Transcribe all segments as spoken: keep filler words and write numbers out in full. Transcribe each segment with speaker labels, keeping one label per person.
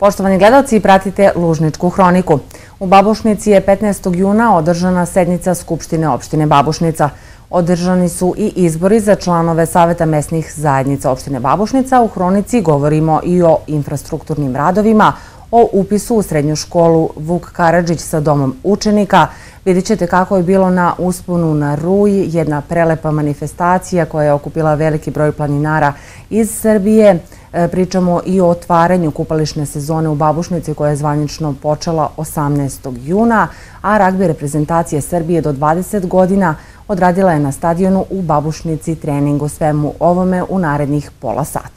Speaker 1: Poštovani gledalci, pratite Lužničku hroniku. U Babušnici je petnaestog juna održana sednica Skupštine opštine Babušnica. Održani su i izbori za članove Saveta mesnih zajednica opštine Babušnica. U hronici govorimo i o infrastrukturnim radovima, o upisu u srednju školu Vuk Karadžić sa domom učenika. Vidjet ćete kako je bilo na usponu na Ruj, jedna prelepa manifestacija koja je okupila veliki broj planinara iz Srbije. Pričamo i o otvaranju kupališne sezone u Babušnici koja je zvanično počela osamnaestog juna, a ragbi reprezentacije Srbije do dvadeset godina odradila je na stadionu u Babušnici trening. O svemu ovome u narednih pola sata.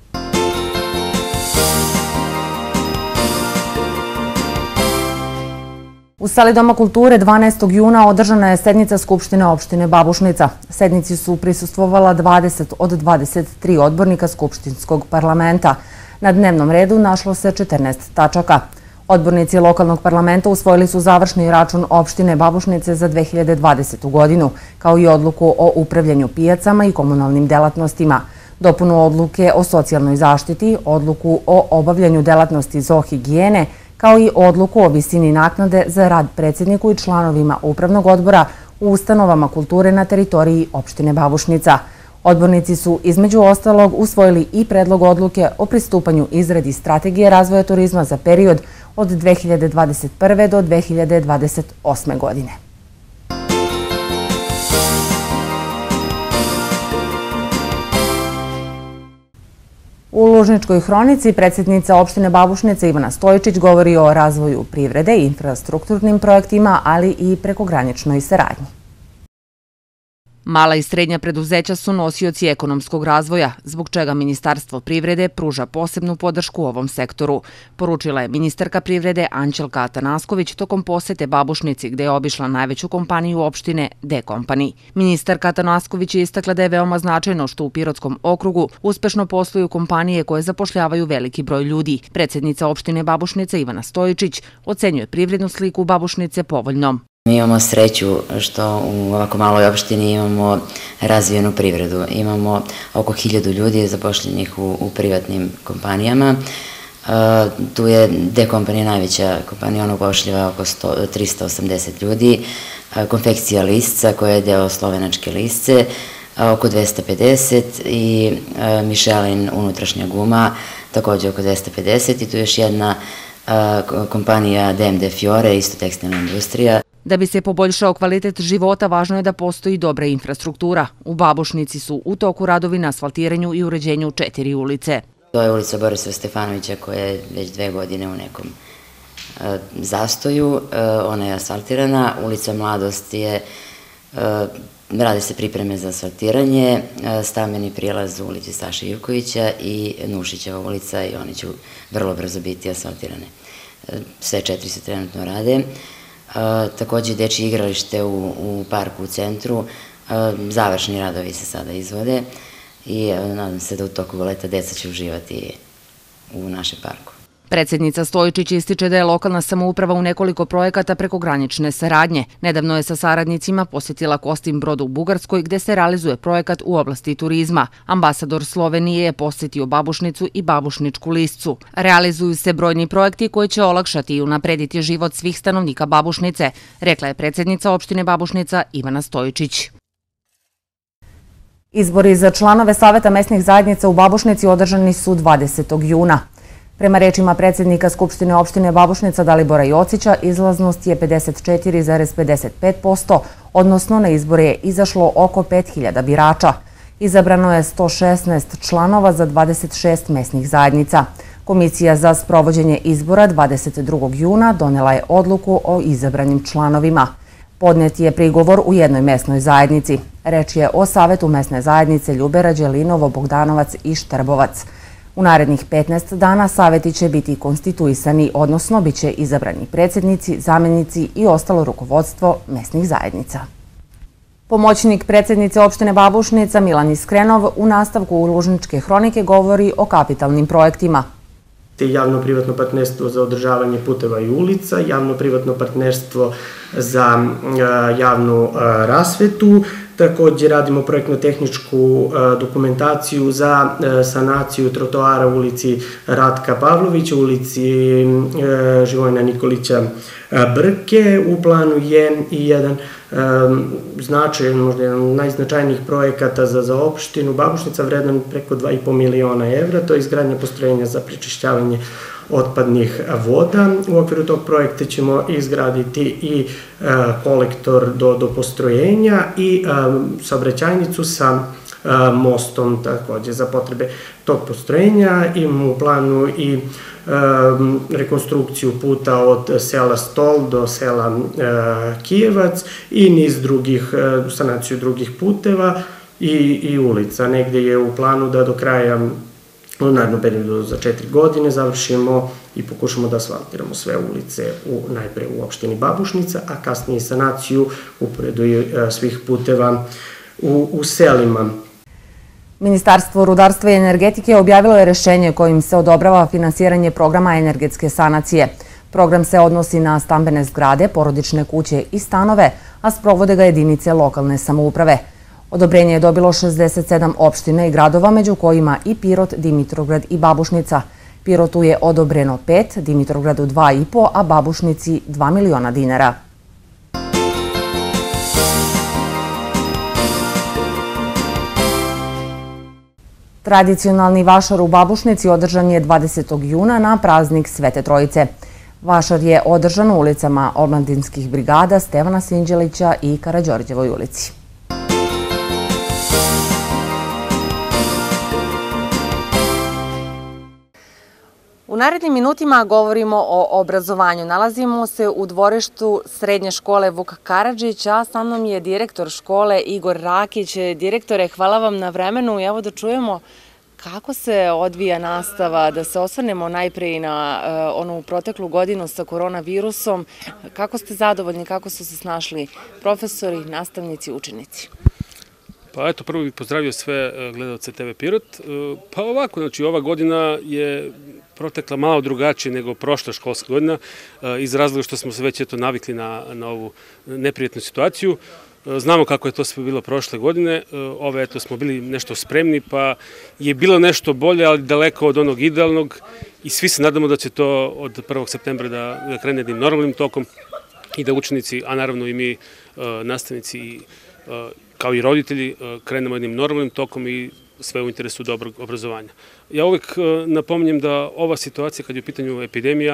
Speaker 1: U sali Doma kulture dvanaestog juna održana je sednica Skupštine opštine Babušnica. Sednici su prisustvovala dvadeset od dvadeset tri odbornika Skupštinskog parlamenta. Na dnevnom redu našlo se četrnaest tačaka. Odbornici lokalnog parlamenta usvojili su završni račun opštine Babušnice za dve hiljade dvadesetu godinu, kao i odluku o upravljanju pijacama i komunalnim delatnostima, dopunu odluke o socijalnoj zaštiti, odluku o obavljanju delatnosti zoohigijene, kao i odluku o visini naknade za rad predsjedniku i članovima upravnog odbora u ustanovama kulture na teritoriji opštine Babušnica. Odbornici su između ostalog usvojili i predlog odluke o pristupanju izradi strategije razvoja turizma za period od dve hiljade dvadeset prve do dve hiljade dvadeset osme godine. U Lužničkoj hronici predsjednica opštine Babušnica Ivana Stojičić govori o razvoju privrede i infrastrukturnim projektima, ali i prekograničnoj saradnji.
Speaker 2: Mala i srednja preduzeća su nosioci ekonomskog razvoja, zbog čega Ministarstvo privrede pruža posebnu podršku ovom sektoru, poručila je ministarka privrede Anđelka Atanasković tokom posete Babušnici, gde je obišla najveću kompaniju opštine D Company. Ministarka Atanasković je istakla da je veoma značajno što u Pirotskom okrugu uspešno posluju kompanije koje zapošljavaju veliki broj ljudi. Predsjednica opštine Babušnica Ivana Stojičić ocenjuje privrednu sliku Babušnice povoljnom.
Speaker 3: Mi imamo sreću što u ovako maloj opštini imamo razvijenu privredu. Imamo oko hiljadu ljudi zapošljenih u, u privatnim kompanijama. E, tu je D Company najveća kompanija, ona upošljava oko trista osamdeset ljudi. E, konfekcija lisca koja je deo slovenačke lisce, oko dvesta pedeset i e, Michelin unutrašnja guma također oko dvesta pedeset i tu je još jedna e, kompanija D M D Fiore, isto tekstilna industrija.
Speaker 2: Da bi se poboljšao kvalitet života, važno je da postoji dobra infrastruktura. U Babušnici su u toku radovi na asfaltiranju i uređenju četiri ulice.
Speaker 3: To je ulica Borislava Stefanovića koja je već dve godine u nekom e, zastoju. E, ona je asfaltirana. Ulica Mladost je, e, radi se pripreme za asfaltiranje, e, stambeni prilaz u ulici Saše Ivkovića i Nušićeva ulica i oni će vrlo brzo biti asfaltirane. E, sve četiri se trenutno rade. Uh, također dečje igralište u, u parku u centru, uh, završni radovi se sada izvode i uh, nadam se da u toku leta deca će uživati u našem parku.
Speaker 2: Predsjednica Stojičić ističe da je lokalna samouprava u nekoliko projekata prekogranične saradnje. Nedavno je sa saradnicima posjetila Kostim Brod u Bugarskoj gde se realizuje projekat u oblasti turizma. Ambasador Slovenije je posjetio Babušnicu i Babušničku liscu. Realizuju se brojni projekti koji će olakšati i unaprediti život svih stanovnika Babušnice, rekla je predsjednica opštine Babušnica Ivana Stojičić.
Speaker 1: Izbori za članove Saveta mesnih zajednica u Babušnici održani su dvadesetog juna. Prema rečima predsjednika Skupštine opštine Babušnica Dalibora Jocića, izlaznost je pedeset četiri zarez pedeset pet posto, odnosno na izbore je izašlo oko pet hiljada birača. Izabrano je sto šesnaest članova za dvadeset šest mesnih zajednica. Komisija za sprovođenje izbora dvadeset drugog juna donela je odluku o izabranim članovima. Podnet je prigovor u jednoj mesnoj zajednici. Reč je o Savetu mesne zajednice Ljubera, Đelinovo, Bogdanovac i Štrbovac. U narednih petnaest dana saveti će biti konstituisani, odnosno bit će izabrani predsjednici, zamjenici i ostalo rukovodstvo mesnih zajednica. Pomoćnik predsjednice opštine Babušnica Milan Iskrenov u nastavku Lužničke hronike govori o kapitalnim projektima.
Speaker 4: Javno-privatno partnerstvo za održavanje puteva i ulica, javno-privatno partnerstvo za javnu rasvetu, Također radimo projektno-tehničku dokumentaciju za sanaciju trotoara u ulici Ratka Pavlovića, ulici Živojina Nikolića Brke. U planu je i jedan značajan, možda jedan od najznačajnijih projekata za, za opštinu Babušnica, vredan preko dva i po miliona evra, to je izgradnja postrojenja za prečišćavanje otpadnih voda. U okviru tog projekta ćemo izgraditi i e, kolektor do, do postrojenja i e, saobraćajnicu sa e, mostom takođe za potrebe tog postrojenja. Imamo u planu i e, rekonstrukciju puta od sela Stol do sela e, Kijevac i niz drugih, e, sanaciju drugih puteva i, i ulica. Negde je u planu da do kraja u narednom periodu za četiri godine završimo i pokušamo da asfaltiramo sve ulice u, najpre u opštini Babušnica, a kasnije sanaciju uporedu svih puteva u, u selima.
Speaker 1: Ministarstvo rudarstva i energetike objavilo je rešenje kojim se odobrava finansiranje programa energetske sanacije. Program se odnosi na stambene zgrade, porodične kuće i stanove, a sprovode ga jedinice lokalne samouprave. Odobrenje je dobilo šezdeset sedam opština i gradova, među kojima i Pirot, Dimitrovgrad i Babušnica. Pirotu je odobreno pet, Dimitrovgradu dva i po, a Babušnici dva miliona dinara. Tradicionalni vašar u Babušnici održan je dvadesetog juna na praznik Svete Trojice. Vašar je održan u ulicama omladinskih brigada Stevana Sinđelića i Karađorđevoj ulici. U narednim minutima govorimo o obrazovanju. Nalazimo se u dvorištu Srednje škole Vuk Karadžić, a sa mnom je direktor škole Igor Rakić. Direktore, hvala vam na vremenu i evo da čujemo kako se odvija nastava, da se osvrnemo najpre i na onu proteklu godinu sa koronavirusom. Kako ste zadovoljni, kako su se snašli profesori, nastavnici, učenici?
Speaker 5: Pa eto, prvo bih pozdravio sve gledalce te ve Pirot. Pa ovako, znači ova godina je protekla malo drugačije nego prošla školska godina, iz razloga što smo se već eto navikli na, na ovu neprijetnu situaciju. Znamo kako je to sve bilo prošle godine, ove eto smo bili nešto spremni, pa je bilo nešto bolje, ali daleko od onog idealnog i svi se nadamo da će to od prvog septembra da, da krene jednim normalnim tokom i da učenici, a naravno i mi nastavnici kao i roditelji krenemo jednim normalnim tokom i sve u interesu dobrog obrazovanja. Ja uvek napominjem da ova situacija, kad je u pitanju epidemija,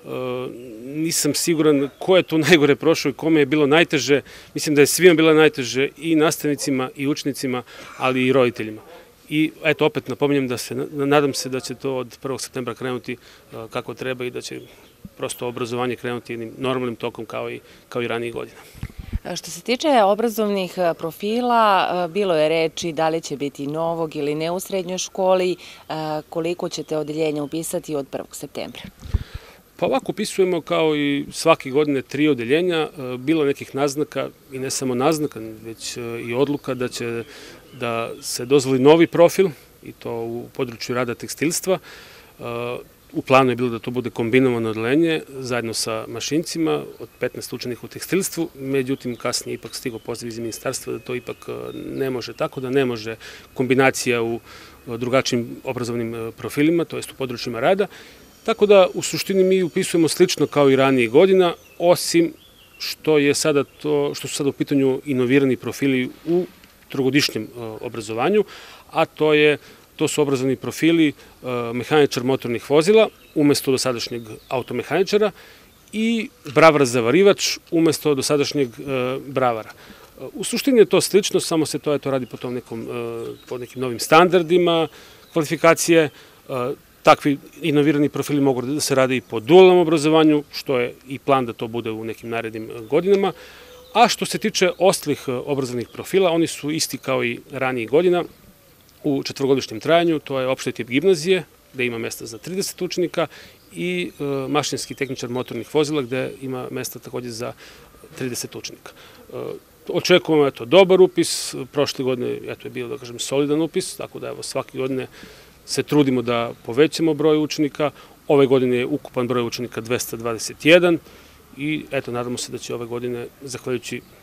Speaker 5: nisam siguran ko je to najgore prošao i kome je bilo najteže. Mislim da je svima bilo najteže, i nastavnicima i učenicima, ali i roditeljima. I eto, opet napominjem da se, nadam se da će to od prvog septembra krenuti kako treba i da će prosto obrazovanje krenuti jednim normalnim tokom kao i, kao i ranijih godina.
Speaker 2: Što se tiče obrazovnih profila, bilo je reči da li će biti novog ili ne u srednjoj školi, koliko ćete odeljenja upisati od prvog septembra?
Speaker 5: Pa ovako upisujemo kao i svake godine tri odeljenja, bilo nekih naznaka i ne samo naznaka, već i odluka da će da se dozvoli novi profil i to u području rada tekstilstva. U planu je bilo da to bude kombinovano odeljenje zajedno sa mašincima od petnaest učenika u tekstilstvu, međutim kasnije ipak stigao poziv iz ministarstva da to ipak ne može tako, da ne može kombinacija u drugačijim obrazovnim profilima, to jest u područjima rada. Tako da u suštini mi upisujemo slično kao i ranijih godina, osim što je sada to, što su sada u pitanju inovirani profili u trogodišnjem obrazovanju, a to je To su obrazovni profili mehaničar motornih vozila umesto dosadašnjeg automehaničara i bravar-zavarivač umesto dosadašnjeg bravara. U suštini je to slično, samo se to, to radi po, tom nekom, po nekim novim standardima kvalifikacije. Takvi inovirani profili mogu da se rade i po dualnom obrazovanju, što je i plan da to bude u nekim narednim godinama. A što se tiče ostalih obrazovnih profila, oni su isti kao i ranijih godina. U četvorogodišnjem trajanju, to je opšti tip gimnazije, gde ima mesta za trideset učenika, i mašinski tehničar motornih vozila, gde ima mesta takođe za trideset učenika. Očekujemo eto, dobar upis, prošle godine eto, je bio, da kažem, solidan upis, tako da evo, svake godine se trudimo da povećamo broj učenika. Ove godine je ukupan broj učenika dvesta dvadeset jedan i eto, nadamo se da će ove godine, zahvaljujući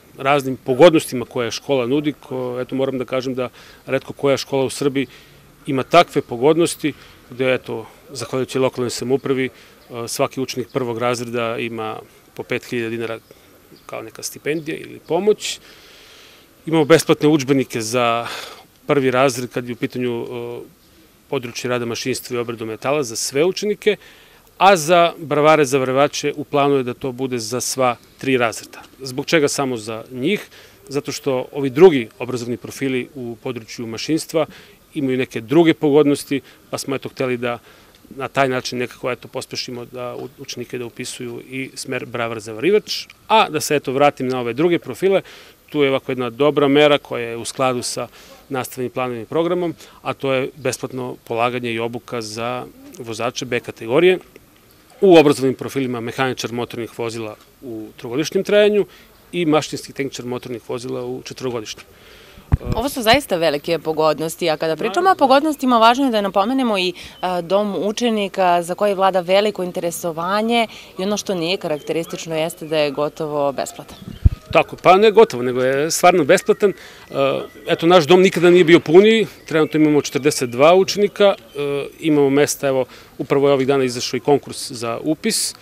Speaker 5: raznim pogodnostima koje škola nudi. Eto, moram da kažem da retko koja škola u Srbiji ima takve pogodnosti gde, eto, zahvaljujući lokalnoj samoupravi, svaki učenik prvog razreda ima po pet hiljada dinara kao neka stipendija ili pomoć. Imamo besplatne udžbenike za prvi razred kad je u pitanju područje rada mašinstva i obradu metala za sve učenike, a za bravare zavrvače u planu je da to bude za sva tri razreda. Zbog čega samo za njih? Zato što ovi drugi obrazovni profili u području mašinstva imaju neke druge pogodnosti, pa smo eto hteli da na taj način nekako eto pospešimo da učenike da upisuju i smer bravar zavarivač, a da se eto vratim na ove druge profile. Tu je ovako jedna dobra mera koja je u skladu sa nastavnim planom i programom, a to je besplatno polaganje i obuka za vozače B kategorije u obrazovnim profilima mehaničar motornih vozila u trogodišnjem trajanju i mašinski tehničar motornih vozila u četvorogodišnjem.
Speaker 6: Ovo su zaista velike pogodnosti, a kada pričamo o pogodnostima, važno je da napomenemo i dom učenika za koji vlada veliko interesovanje i ono što nije karakteristično jeste da je gotovo besplatan.
Speaker 5: Tako, pa ne gotovo, nego je stvarno besplatan. Eto, naš dom nikada nije bio puniji, trenutno imamo četrdeset dva učenika, imamo mesta, evo, upravo je ovih dana izašao i konkurs za upis,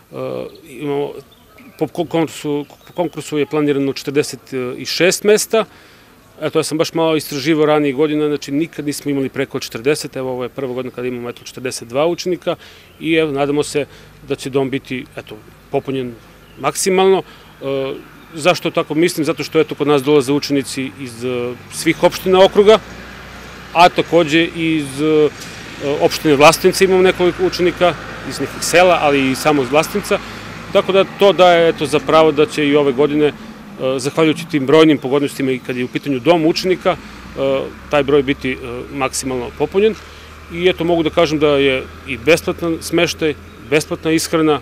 Speaker 5: imamo, po konkursu je planirano četrdeset šest mesta. Eto, ja sam baš malo istraživao ranijih godina, znači nikad nismo imali preko četrdeset, evo ovo je prva godina kada imamo eto četrdeset dva učenika i evo, nadamo se da će dom biti, eto, popunjen maksimalno. Zašto tako mislim? Zato što eto kod nas dolaze učenici iz svih opština okruga, a takođe i iz opštine Vlasotince imamo nekoliko učenika, iz nekih sela, ali i samo iz Vlasotinca, tako da to daje eto za pravo da će i ove godine, zahvaljujući tim brojnim pogodnostima i kad je u pitanju dom učenika, taj broj biti maksimalno popunjen. I eto mogu da kažem da je i besplatan smeštaj, besplatna ishrana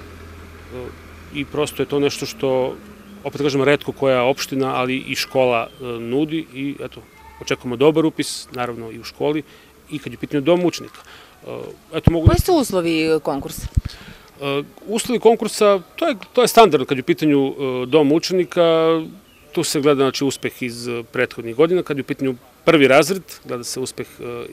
Speaker 5: i prosto je to nešto što, opet kažem, retko koja opština, ali i škola nudi i eto, očekujemo dobar upis, naravno i u školi i kad je u pitanju dom učenika.
Speaker 6: Koji su uslovi konkursa?
Speaker 5: Uslovi konkursa, to je standardno kad je u pitanju dom učenika, tu se gleda znači uspeh iz prethodnih godina, kad je u pitanju prvi razred, gleda se uspeh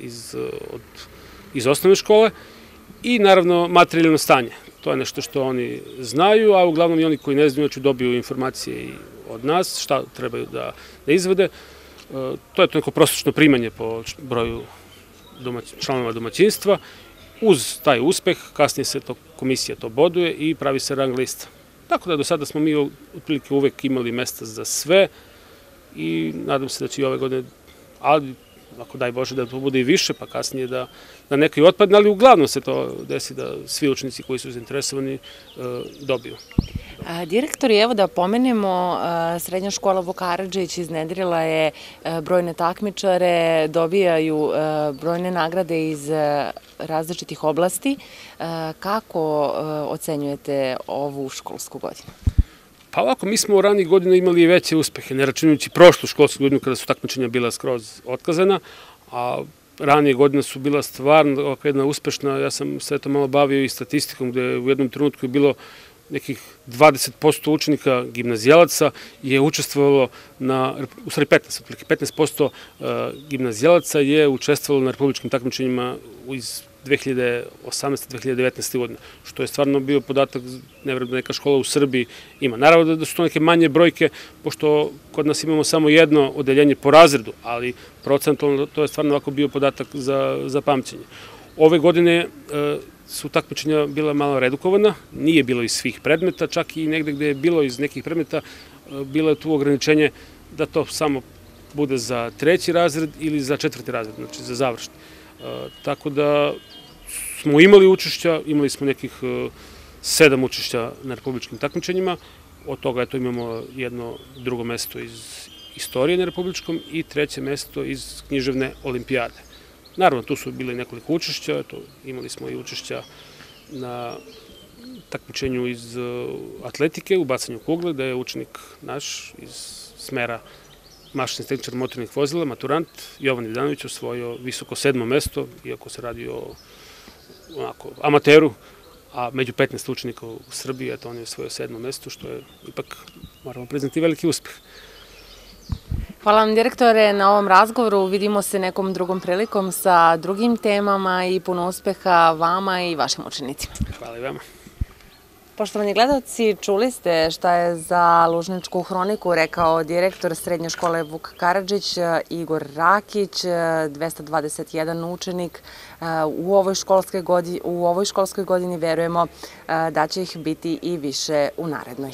Speaker 5: iz osnovne škole i naravno materijalno stanje. To je nešto što oni znaju, a uglavnom i oni koji ne znaju dobiju informacije i od nas, šta trebaju da izvede. To je to neko prosečno primanje po broju članova domaćinstva. Uz taj uspeh, kasnije se to komisija to boduje i pravi se rang lista. Tako da do sada smo mi otprilike uvek imali mesta za sve i nadam se da će i ove godine, ali ako daj Bože da to bude i više, pa kasnije da neko i otpadne, ali uglavnom se to desi da svi učenici koji su zainteresovani dobiju.
Speaker 6: Direktori, evo da pomenemo, Srednja škola Vuk Karadžić iznedrila je brojne takmičare, dobijaju brojne nagrade iz različitih oblasti. Kako ocenjujete ovu školsku godinu?
Speaker 5: Pa ovako, mi smo u ranih godina imali i veće uspehe, ne računajući prošlu školsku godinu kada su takmičenja bila skroz otkazana, a ranije godine su bila stvarno ovako jedna uspešna. Ja sam se eto malo bavio i statistikom gde u jednom trenutku je bilo nekih dvadeset posto učenika gimnazijalaca je učestvovalo na, u stvari petnaest, petnaest posto gimnazijalaca je učestvovalo na republičkim takmičenjima iz dve hiljade osamnaeste do dve hiljade devetnaeste. godine, što je stvarno bio podatak, nevjerojatno neka škola u Srbiji ima. Naravno da su to neke manje brojke, pošto kod nas imamo samo jedno odeljenje po razredu, ali procentualno to je stvarno ovako bio podatak za pamćenje. Ove godine su takmičenja bila malo redukovana, nije bilo iz svih predmeta, čak i negde gde je bilo iz nekih predmeta, bilo je tu ograničenje da to samo bude za treći razred ili za četvrti razred, znači za završni. Tako da smo imali učešća, imali smo nekih sedam učešća na republičkim takmičenjima, od toga eto imamo jedno drugo mesto iz istorije na republičkom i treće mesto iz književne olimpijade. Naravno, tu su bile nekoliko učešća, eto, imali smo i učešća na takmičenju iz atletike, u bacanju kugle, da je učenik naš iz smera mašinski tehničar motornih vozila, maturant, Jovan Vidanović osvojio visoko sedmo mesto, iako se radi o amateru, a među petnaest učenika u Srbiji, eto, on je osvojio sedmo mesto, što je ipak, moramo priznati, veliki uspeh.
Speaker 6: Hvala vam, direktore, na ovom razgovoru. Vidimo se nekom drugom prilikom sa drugim temama i puno uspeha vama i vašim učenicima.
Speaker 5: Hvala i vama.
Speaker 6: Poštovani gledalci, čuli ste šta je za Lužničku hroniku rekao direktor Srednje škole Vuk Karadžić, Igor Rakić, dvesta dvadeset jedan učenik. U ovoj školskoj godini, u ovoj školskoj godini verujemo da će ih biti i više u narednoj.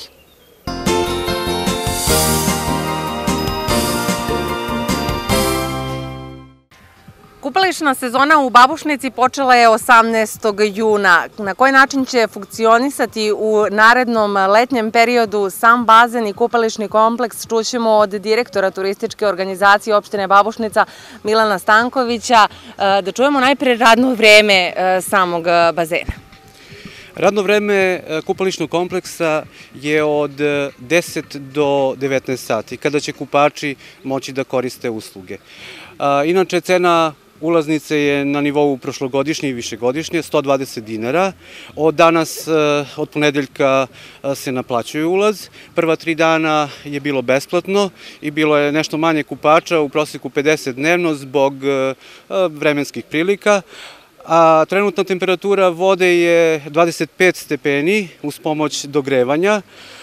Speaker 6: Kupališna sezona u Babušnici počela je osamnaestog juna. Na koji način će funkcionisati u narednom letnjem periodu sam bazen i kupališni kompleks čućemo od direktora turističke organizacije opštine Babušnica Milana Stankovića. Da čujemo najpre radno vreme samog bazena.
Speaker 7: Radno vreme kupališnog kompleksa je od deset do devetnaest sati, kada će kupači moći da koriste usluge. Inače, cena ulaznice je na nivou prošlogodišnje i višegodišnje, sto dvadeset dinara. Od danas, od ponedeljka se naplaćuje ulaz. Prva tri dana je bilo besplatno i bilo je nešto manje kupača, u proseku pedeset dnevno zbog vremenskih prilika. A trenutna temperatura vode je dvadeset pet stepeni uz pomoć dogrevanja.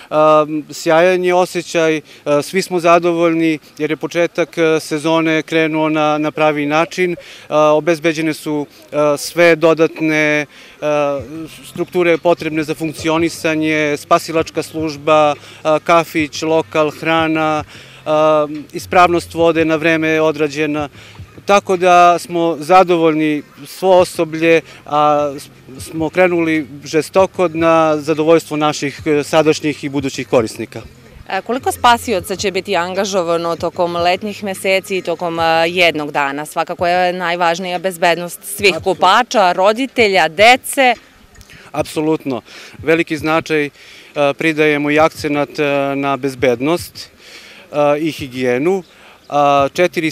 Speaker 7: Sjajan je osjećaj, svi smo zadovoljni jer je početak sezone krenuo na, na pravi način. Obezbeđene su sve dodatne strukture potrebne za funkcionisanje, spasilačka služba, kafić, lokal, hrana, ispravnost vode na vreme je odrađena. Tako da smo zadovoljni, svo osoblje, a smo krenuli žestoko na zadovoljstvo naših sadašnjih i budućih korisnika.
Speaker 6: Koliko spasioca će biti angažovano tokom letnjih meseci i tokom jednog dana? Svakako je najvažnija bezbednost svih kupača, roditelja, dece.
Speaker 7: Apsolutno. Veliki značaj pridajemo i akcenat na bezbednost i higijenu. Četiri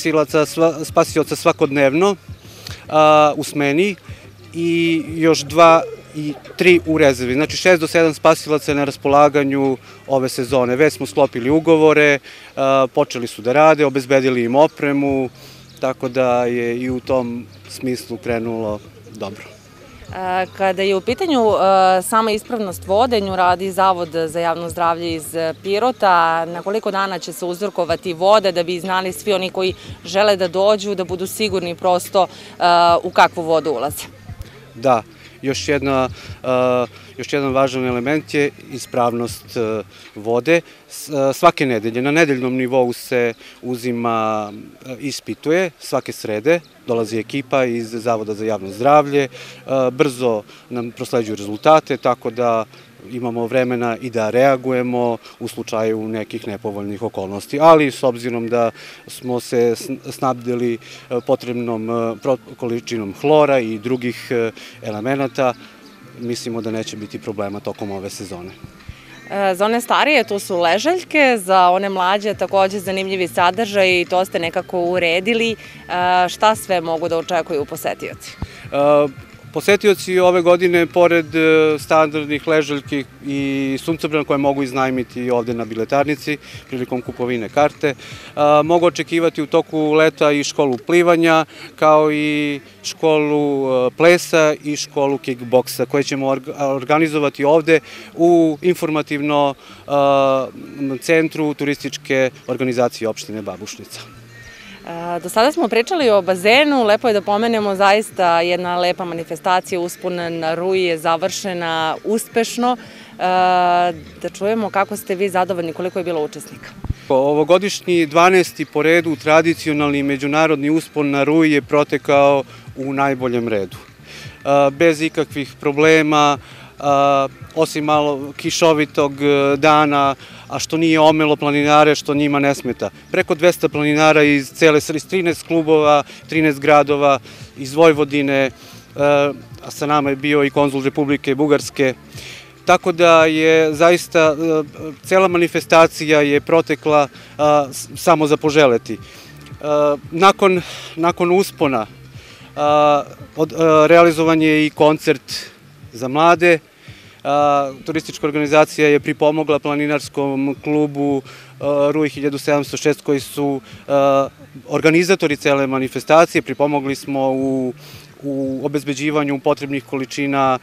Speaker 7: spasioca svakodnevno u smeni i još dva i tri u rezervi. Znači šest do sedam spasilaca na raspolaganju ove sezone. Već smo sklopili ugovore, počeli su da rade, obezbedili im opremu, tako da je i u tom smislu krenulo dobro.
Speaker 6: Kada je u pitanju sama ispravnost vode, nju radi Zavod za javno zdravlje iz Pirota. Na koliko dana će se uzorkovati voda da bi znali svi oni koji žele da dođu, da budu sigurni prosto u kakvu vodu ulaze?
Speaker 7: Da, još jedna, još jedan važan element je ispravnost vode. Svake nedelje, na nedeljnom nivou se uzima, ispituje, svake srede, dolazi ekipa iz Zavoda za javno zdravlje, brzo nam prosleđuju rezultate, tako da imamo vremena i da reagujemo u slučaju nekih nepovoljnih okolnosti. Ali s obzirom da smo se snabdili potrebnom količinom hlora i drugih elemenata, mislimo da neće biti problema tokom ove sezone.
Speaker 6: Za one starije tu su ležaljke, za one mlađe takođe zanimljivi sadržaj i to ste nekako uredili. Šta sve mogu da očekuju posetioci?
Speaker 7: Posetioci ove godine, pored standardnih ležaljki i suncobrana koje mogu iznajmiti ovde na biletarnici prilikom kupovine karte, mogu očekivati u toku leta i školu plivanja, kao i školu plesa i školu kickboksa, koje ćemo organizovati ovde u informativnom centru turističke organizacije opštine Babušnica.
Speaker 6: Do sada smo pričali o bazenu, lepo je da pomenemo zaista jedna lepa manifestacija, uspon na Ruji je završena uspešno. Da čujemo kako ste vi zadovoljni, koliko je bilo učesnika.
Speaker 7: Ovogodišnji dvanaesti po redu tradicionalni međunarodni uspon na Ruji je protekao u najboljem redu. Bez ikakvih problema, osim malo kišovitog dana, a što nije omelo planinare, što njima ne smeta. Preko dvesta planinara iz cele iz trinaest klubova, trinaest gradova, iz Vojvodine, a sa nama je bio i konzul Republike Bugarske. Tako da je zaista cela manifestacija je protekla samo za poželeti. Nakon, nakon uspona realizovan je i koncert za mlade, Turistička organizacija je pripomogla planinarskom klubu Ruj hiljadu sedamsto šest koji su organizatori cele manifestacije. Pripomogli smo u u obezbeđivanju potrebnih količina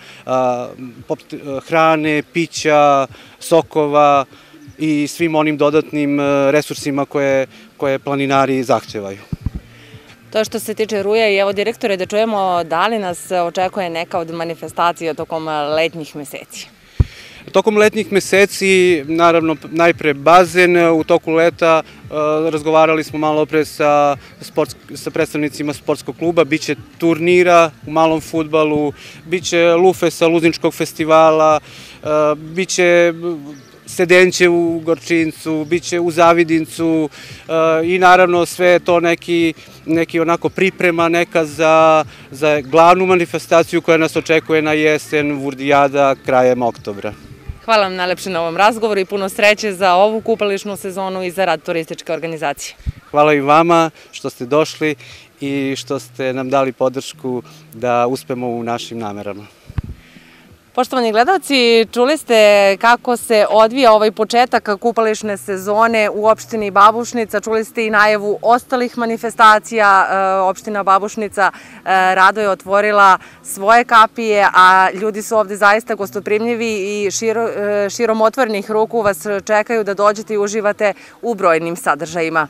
Speaker 7: hrane, pića, sokova i svim onim dodatnim resursima koje planinari zahtevaju.
Speaker 6: To što se tiče Ruja i evo direktore da čujemo da li nas očekuje neka od manifestacija tokom letnjih meseci?
Speaker 7: Tokom letnjih meseci, naravno, najpre bazen, u toku leta razgovarali smo malo pre sa predstavnicima sportskog kluba, biće turnira u malom fudbalu, biće lufe sa Luzničkog festivala, biće sedenće u Gorčincu, biće u Zavidincu i naravno sve to neki onako priprema neka za glavnu manifestaciju koja nas očekuje na jesen, Vurdijada, krajem oktobra.
Speaker 6: Hvala vam najlepše na ovom razgovoru i puno sreće za ovu kupališnu sezonu i za rad turističke organizacije.
Speaker 7: Hvala i vama što ste došli i što ste nam dali podršku da uspemo u našim namerama.
Speaker 6: Poštovani gledalci, čuli ste kako se odvija ovaj početak kupališne sezone u opštini Babušnica. Čuli ste i najavu ostalih manifestacija. Opština Babušnica rado je otvorila svoje kapije, a ljudi su ovde zaista gostoprimljivi i širom otvorenih ruku vas čekaju da dođete i uživate u brojnim sadržajima.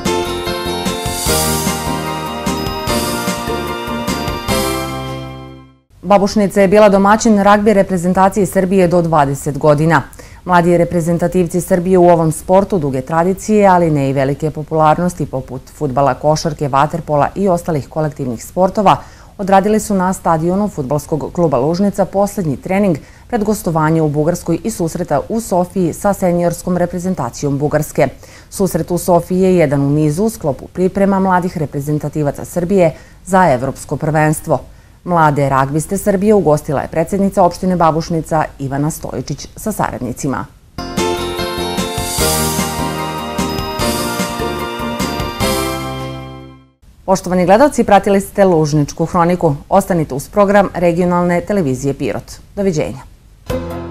Speaker 1: Babušnica je bila domaćin ragbi reprezentacije Srbije do dvadeset godina. Mladi reprezentativci Srbije u ovom sportu duge tradicije, ali ne i velike popularnosti poput fudbala, košarke, vaterpola i ostalih kolektivnih sportova, odradili su na stadionu fudbalskog kluba Lužnica poslednji trening pred gostovanje u Bugarskoj i susreta u Sofiji sa seniorskom reprezentacijom Bugarske. Susret u Sofiji je jedan u nizu u sklopu priprema mladih reprezentativaca Srbije za evropsko prvenstvo. Mlade ragbiste Srbije ugostila je predsjednica opštine Babušnica Ivana Stojičić sa saradnicima. Poštovani gledalci, pratili ste Lužničku hroniku. Ostanite uz program regionalne televizije Pirot. Doviđenja.